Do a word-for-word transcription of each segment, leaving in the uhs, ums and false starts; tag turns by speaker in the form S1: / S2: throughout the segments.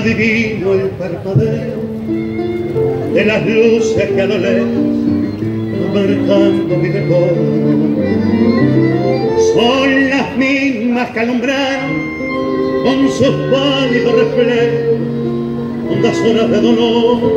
S1: adivino el parpadeo de las luces que a lo lejos marcando mi retorno. Son las mismas que alumbraron con sus pálidos reflejos hondas horas de dolor.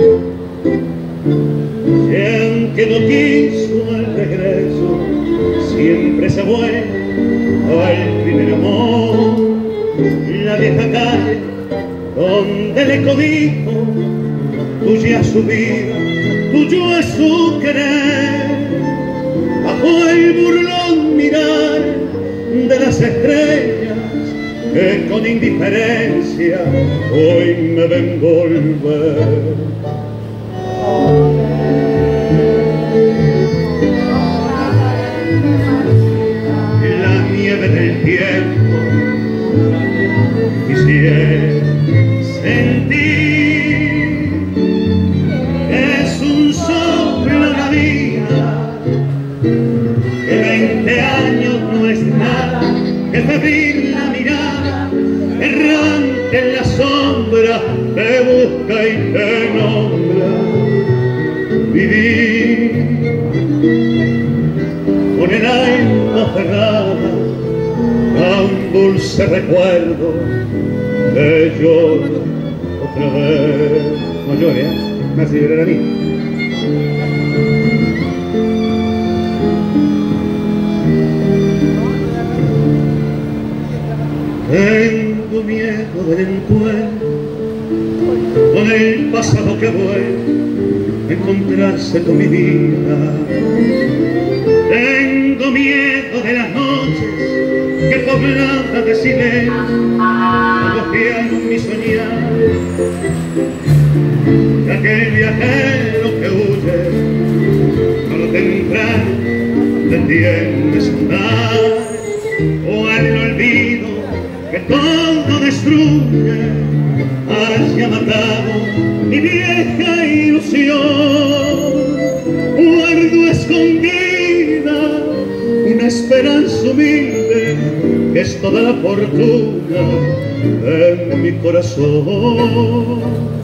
S1: Y aunque no quiso el regreso, siempre se vuelve al primer amor. La vieja calle donde le codijo, tuya es su vida, tuyo es su querer. Bajo el burlón mirar de las estrellas que con indiferencia hoy me ven volver. La nieve del tiempo quisiera sentir, es un soplo la vida, que veinte años no es nada, que febril la mirada, errante en la sombra, te busca y te nombra. Vivir con el alma aferrada a un dulce recuerdo que lloro otra vez. No llore, ¿eh? Me hace llorar a mí. Tengo miedo del encuentro con el pasado que vuelve a encontrarse con mi vida. Tengo miedo de las noches que pobladas de silencio agobian mi soñar, de aquel viajero que huye a lo temprano del tiempo de su andar, o al olvido que todo destruye, haya matado mi vieja ilusión. Guardo escondida una esperanza humilde que es toda la fortuna en mi corazón.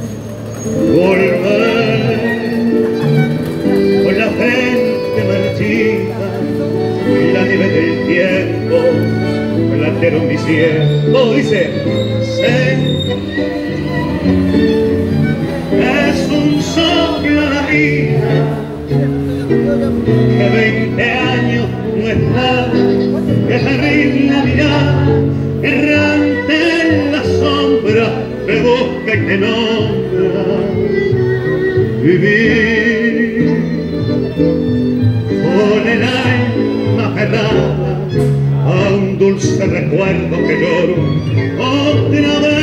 S1: Volver con la frente marchita, la nieve del tiempo platearon mi cielo. Dice, sé, es un soplo a la vida, que veinte años no es nada, que febril la mirada, errante en la sombra, te busca y te nombra. Vivir con el alma aferrada a un dulce recuerdo que lloro otra vez.